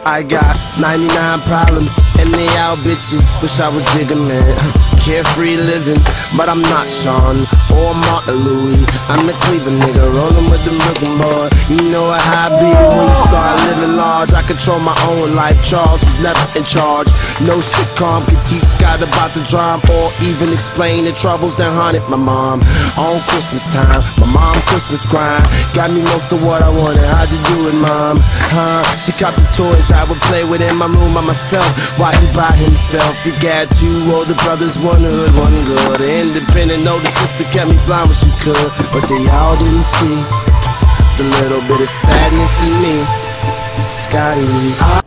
I got 99 problems, and they all bitches. Wish I was Jigga, man. Carefree living, but I'm not Sean or Martin Louis. I'm the Cleveland nigga, rolling with the Brooklyn boy. You know how I be when you start living large. I control my own life, Charles was never in charge. No sitcom can teach Scott about the drama or even explain the troubles that haunted my mom. On Christmas time, my mom Christmas grind got me most of what I wanted. How'd you do it, mom? She got the toys I would play with in my room by myself while he by himself. He got two older brothers, one hood, one good. Independent older sister kept me flying when she could, but they all didn't see the little bit of sadness in me, Scotty.